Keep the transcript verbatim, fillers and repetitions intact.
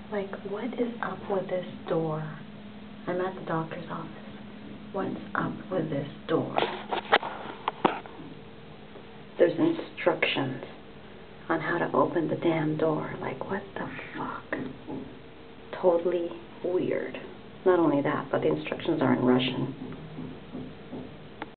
Like, what is up with this door? I'm at the doctor's office. What's up with this door? There's instructions on how to open the damn door. Like, what the fuck? Totally weird. Not only that, but the instructions are in Russian.